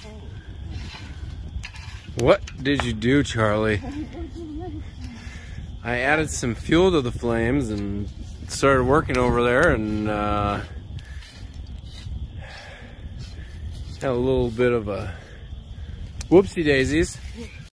What did you do, Charlie? I added some fuel to the flames and started working over there, and had a little bit of a whoopsie daisies.